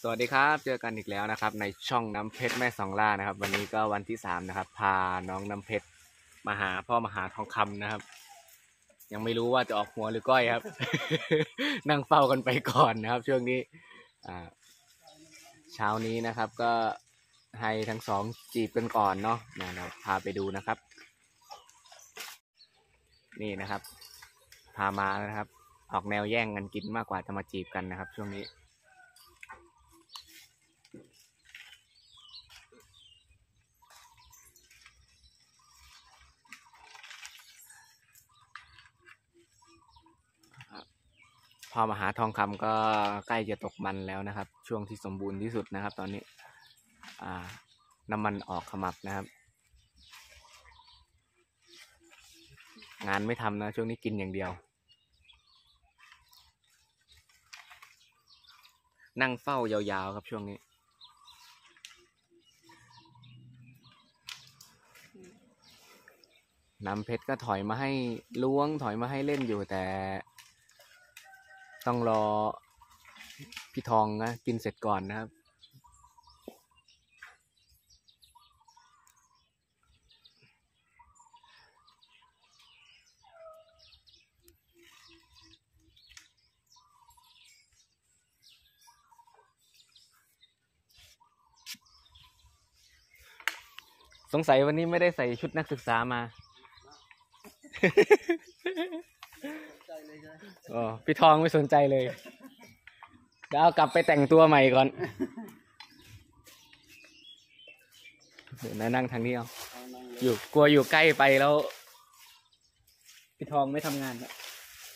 สวัสดีครับเจอกันอีกแล้วนะครับในช่องน้ำเพชรแม่สองล่านะครับวันนี้ก็วันที่3นะครับพาน้องน้ำเพชรมาหาพ่อมหาทองคำนะครับยังไม่รู้ว่าจะออกหัวหรือก้อยครับ นั่งเฝ้ากันไปก่อนนะครับช่วงนี้เช้านี้นะครับก็ให้ทั้งสองจีบกันก่อนเนาะเราพาไปดูนะครับนี่นะครับพามานะครับออกแนวแย่งกันกินมากกว่าจะมาจีบกันนะครับช่วงนี้พอมหาทองคำก็ใกล้จะตกมันแล้วนะครับช่วงที่สมบูรณ์ที่สุดนะครับตอนนี้น้ำมันออกขมับนะครับงานไม่ทำนะช่วงนี้กินอย่างเดียวนั่งเฝ้ายาวๆครับช่วงนี้น้ำเพชรก็ถอยมาให้ล้วงถอยมาให้เล่นอยู่แต่ต้องรอพี่ทองนะกินเสร็จก่อนนะครับสงสัยวันนี้ไม่ได้ใส่ชุดนักศึกษามา อ๋อพี่ทองไม่สนใจเลยเดี๋ยวเอากลับไปแต่งตัวใหม่ก่อนเดี๋ยวนั่งทางนี้เอาอยู่กลัวอยู่ใกล้ไปแล้วพี่ทองไม่ทำงานแล้ว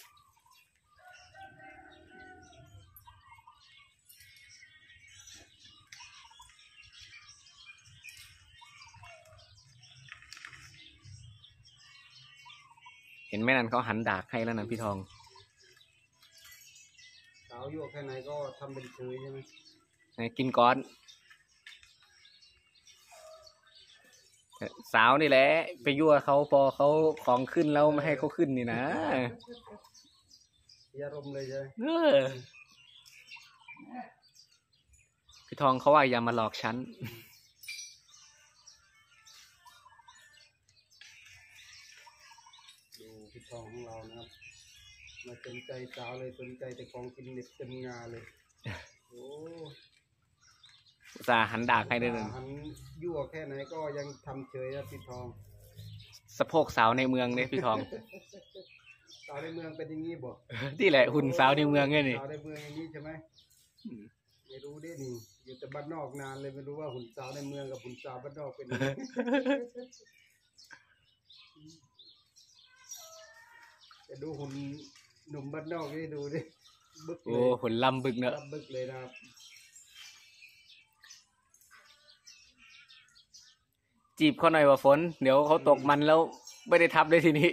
เห็นแม่นันเขาหันดากให้แล้วนะพี่ทองสาวยั่วแค่ไหนก็ทำเป็นเฉยใช่ไหมกินก้อนสาวนี่แหละไปยั่วเขาพอเขาของขึ้นแล้วไม่ให้เขาขึ้นนี่นะอารมณ์เลยใช่ไหมพี่ทองเขาว่าอย่ามาหลอกฉันดูพี่ทองของเรานะครับมาสนใจสาวเลยสนใจแต่ของกินเด็ดเต็มงาเลยโอ้อุตส่าห์หันดากให้ด้วยนะหันยั่วแค่ไหนก็ยังทำเฉยนะพี่ทองสะโพกสาวในเมืองเนี่ยพี่ทองสาวในเมืองเป็นอย่างนี้บ่ที่แหละหุ่นสาวในเมืองเนี่ยนี่สาวในเมืองอย่างนี้ใช่ไหมไม่รู้ได้นี่อยู่แต่บ้านนอกนานเลยไม่รู้ว่าหุ่นสาวในเมืองกับหุ่นสาวบ้านนอกเป็นยังไงจะดูหุ่นหนุ่มบ้านนอกนี่ดูดิบึกเลยโอ้หุ่นลำบึกเนอะลำบึกเลยนะครับจีบเขาหน่อยว่าฝนเดี๋ยวเขาตกมันแล้วไม่ได้ทับเลยทีนี้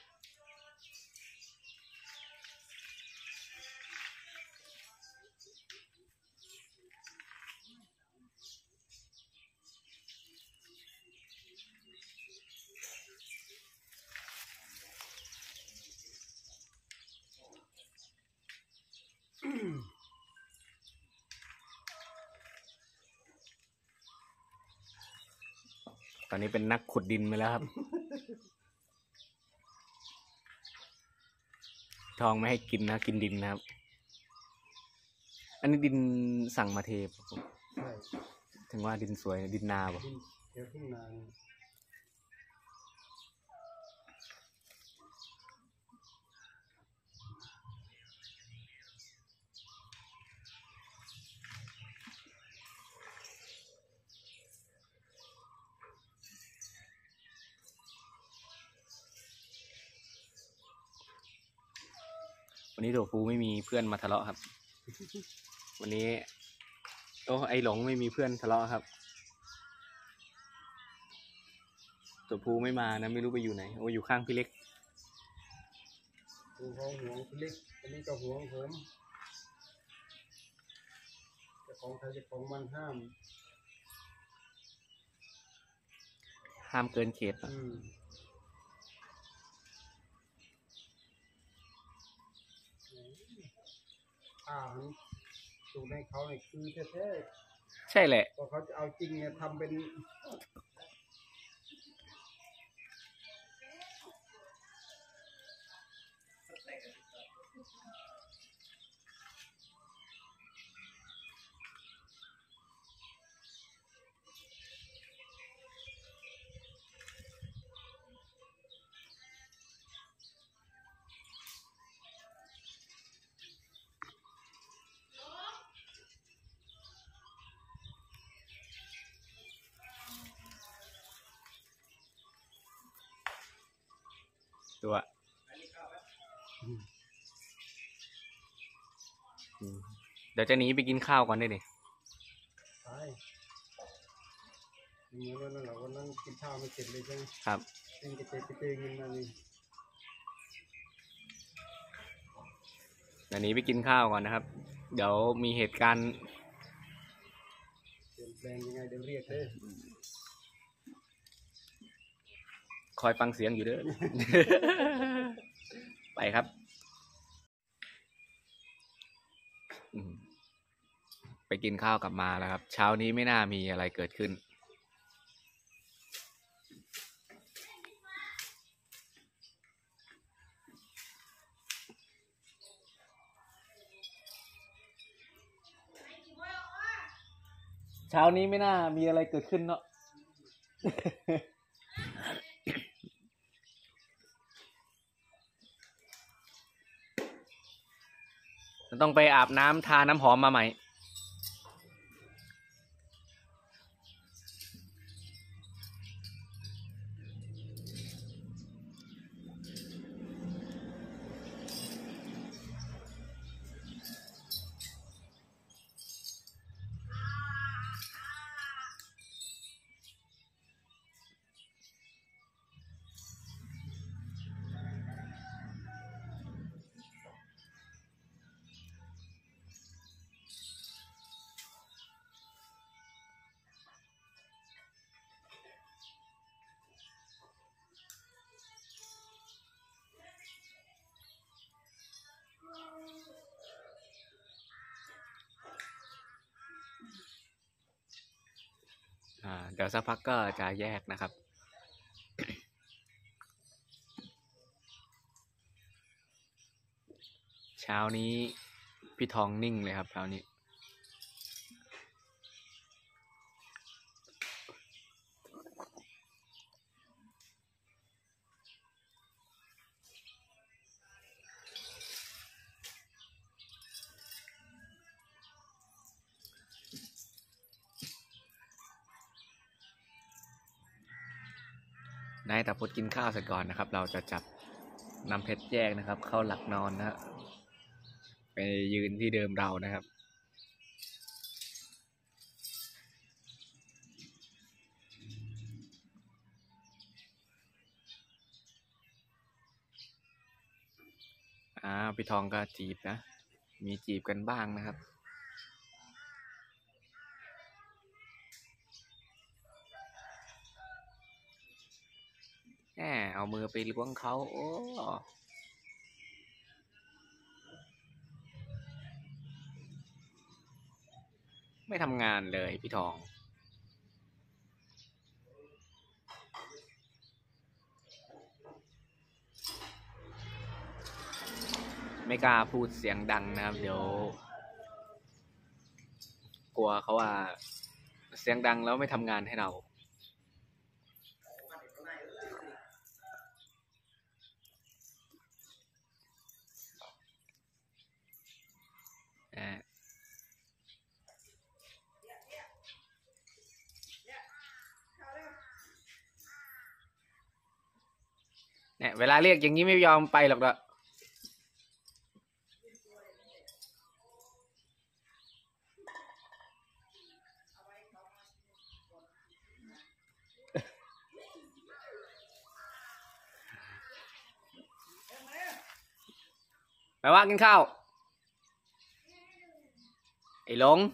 ตอนนี้เป็นนักขุดดินไปแล้วครับทองไม่ให้กินนะกินดินนะครับอันนี้ดินสั่งมาเทปใช่ถึงว่าดินสวยดินนาป่ะเดี๋ยวทุ่งนาวันนี้ตัวฟูไม่มีเพื่อนมาทะเลาะครับวันนี้โอ้ไอหลงไม่มีเพื่อนทะเลาะครับตัวฟูไม่มานะไม่รู้ไปอยู่ไหนโอ้อยู่ข้างพี่เล็กดูเขาห่วงพี่เล็กอันนี้ก็ห่วงผมแต่ของใครจะของมันห้ามเกินเขตอ่าสูตรให้เขาเนี่ยคือแท้ใช่แหละๆพอเขาจะเอาจริงเนี่ยทำเป็นตัวเดี๋ยวจะหนีไปกินข้าวก่อนได้ดิใช่เหมือนวันนั้นแหละวันนั้นกินข้าวไม่เสร็จเลยใช่ไหมครับเป็นกระเตงเงินมาเลยเดี๋ยวหนีไปกินข้าวก่อนนะครับ เดี๋ยวมีเหตุการณ์เปลี่ยนแปลงยังไงเดี๋ยวเรียกเลยคอยฟังเสียงอยู่เด้อ ไปครับไปกินข้าวกลับมาแล้วครับ เช้านี้ไม่น่ามีอะไรเกิดขึ้น เช้านี้ไม่น่ามีอะไรเกิดขึ้นเนาะ ต้องไปอาบน้ำทาน้ำหอมมาใหม่ เดี๋ยวสักพักก็จะแยกนะครับ เช้านี้พี่ทองนิ่งเลยครับเช้านี้นายแต่พดกินข้าวเสร็จก่อนนะครับ เราจะจับนำเพชรแยกนะครับ เข้าหลักนอนนะฮะไปยืนที่เดิมเรานะครับพี่ทองก็จีบนะ มีจีบกันบ้างนะครับแหมเอามือไปล้วงเขาโอ้ไม่ทำงานเลยพี่ทอง ไม่กล้าพูดเสียงดังนะครับ เดี๋ยว กลัวเขาว่าเสียงดังแล้วไม่ทำงานให้เราเนี่ยเวลาเรียกอย่างนี้ไม่ยอมไปหรอกเด้อแปลว่ากินข้าวไอ้หลง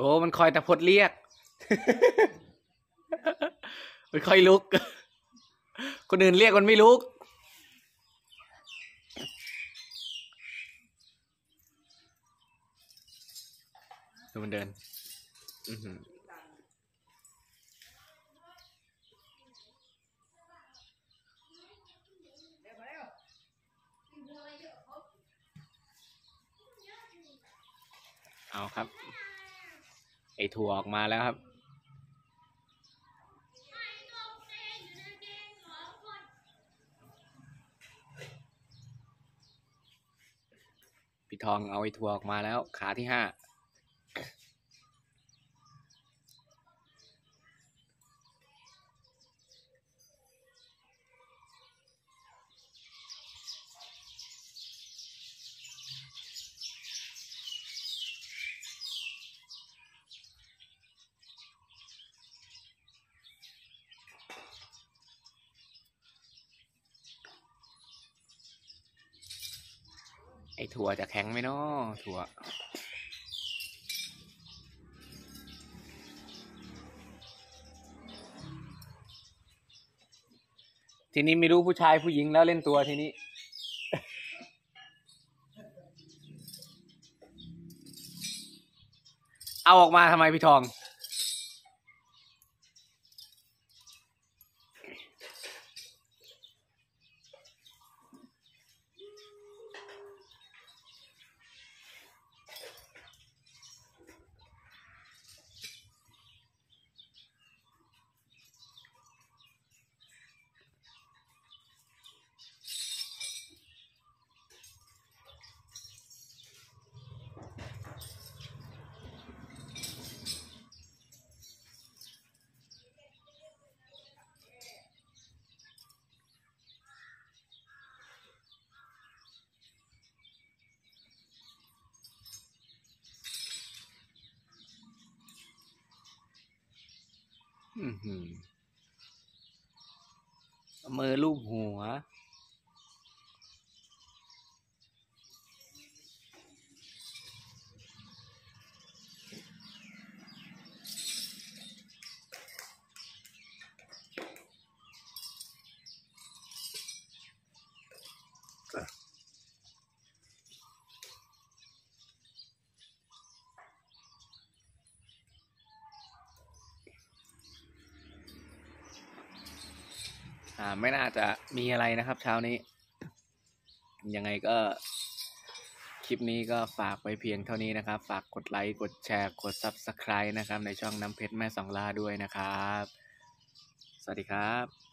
มันคอยตะพดเรียก มันคอยลุก คนอื่นเรียกมันไม่ลุกดูมันเดิน เอาครับ ไอถั่วออกมาแล้วครับ พี่ทองเอาไอถั่วออกมาแล้วขาที่5ไอถั่วจะแข็งไหมเนาะถั่วทีนี้ไม่รู้ผู้ชายผู้หญิงแล้วเล่นตัวทีนี้ เอาออกมาทำไมพี่ทองมือลูบหัวไม่น่าจะมีอะไรนะครับเช้านี้ ยังไงก็คลิปนี้ก็ฝากไว้เพียงเท่านี้นะครับ ฝากกดไลค์ กดแชร์ กด Subscribe นะครับในช่องน้ำเพชรแม่สองล่าด้วยนะครับ สวัสดีครับ